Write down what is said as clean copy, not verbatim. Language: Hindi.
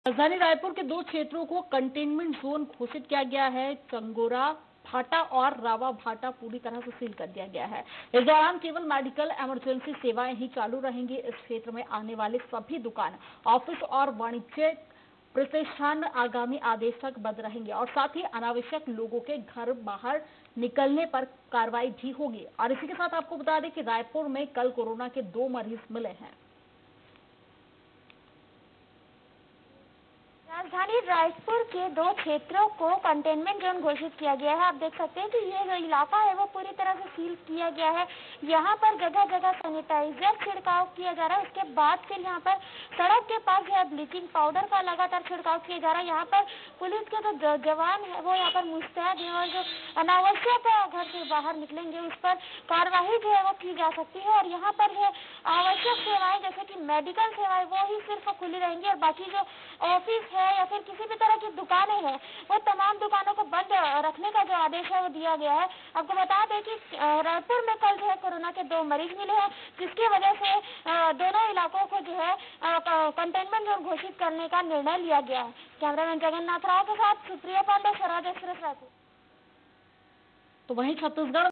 राजधानी रायपुर के दो क्षेत्रों को कंटेनमेंट जोन घोषित किया गया है। चंगोरा भाटा और रावा भाटा पूरी तरह से सील कर दिया गया है। इस दौरान केवल मेडिकल इमरजेंसी सेवाएं ही चालू रहेंगी। इस क्षेत्र में आने वाले सभी दुकान, ऑफिस और वाणिज्यिक प्रतिष्ठान आगामी आदेश तक बंद रहेंगे और साथ ही अनावश्यक लोगों के घर बाहर निकलने पर कार्रवाई भी होगी। और इसी के साथ आपको बता दें कि रायपुर में कल कोरोना के 2 मरीज मिले हैं। राजधानी रायपुर के दो क्षेत्रों को कंटेनमेंट जोन घोषित किया गया है। आप देख सकते हैं कि ये जो इलाका है वो पूरी तरह से सील किया गया है। यहाँ पर जगह जगह सैनिटाइजर छिड़काव किया जा रहा है। उसके बाद फिर यहाँ पर सड़क के पास जो है ब्लीचिंग पाउडर का लगातार छिड़काव किया जा रहा है। यहाँ पर पुलिस के जो जवान है वो यहाँ पर मुस्तैद है और जो अनावश्यक घर से बाहर निकलेंगे उस पर कार्रवाई जो है वो की जा सकती है। और यहाँ पर जो आवश्यक सेवाएं जैसे कि मेडिकल सेवाएं वो ही सिर्फ खुली रहेंगी और बाकी जो ऑफिस है या फिर किसी भी तरह की दुकानें हैं वो तमाम दुकानों को बंद रखने का जो आदेश है वो दिया गया है। आपको बता दें कि रायपुर में कल जो है कोरोना के 2 मरीज मिले हैं, जिसकी वजह से दोनों इलाकों को जो है कंटेनमेंट जोन घोषित करने का निर्णय लिया गया है। कैमरामैन जगन्नाथ राव के साथ सुप्रिया पांडे, स्वराज एक्सप्रेस रायपुर। तो वहीं छत्तीसगढ़